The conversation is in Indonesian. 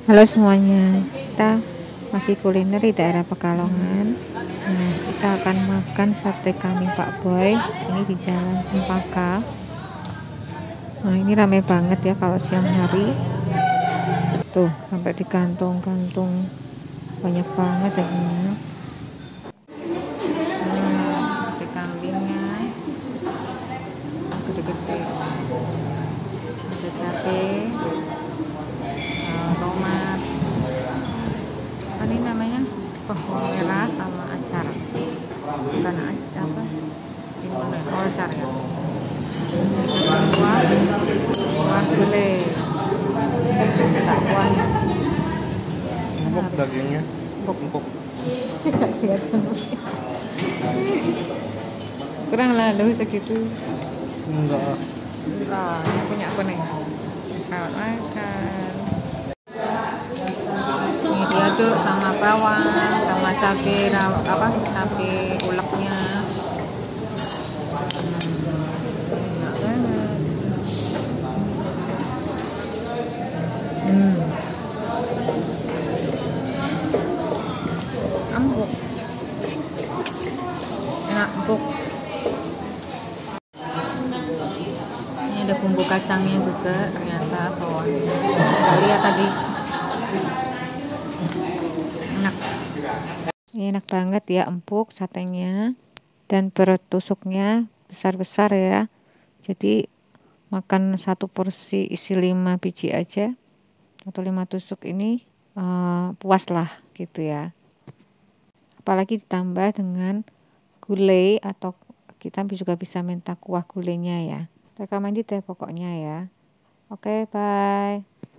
Halo semuanya, kita masih kuliner di daerah Pekalongan. Nah, kita akan makan sate kambing Pak Boy. Ini di Jalan Cempaka. Nah, ini rame banget ya kalau siang hari. Tuh, sampai di kantung-kantung banyak banget ya ini. Sate kambingnya gede-gede. Ada cabe, tomat, apa ini namanya, bawang merah sama acar, bukan apa ini namanya, acar ya. Kuah gulai, tak kuahnya empuk dagingnya, empuk. Tidak kelihatan. Kurang lalu segitu. Enggak. Nah, ini punya aku nih. Kalau makan ini diaduk sama bawang sama cabai cabai uleknya. Enak banget. Empuk, enak, empuk. Ini ada bumbu kacangnya juga ternyata bawahnya. Kita lihat tadi. Enak. Ini enak banget ya, empuk satenya dan bertusuknya besar-besar ya. Jadi makan satu porsi isi 5 biji aja atau 5 tusuk ini puas lah gitu ya. Apalagi ditambah dengan gulai, atau kita juga bisa minta kuah gulainya ya. Recommended deh pokoknya ya. Oke, bye.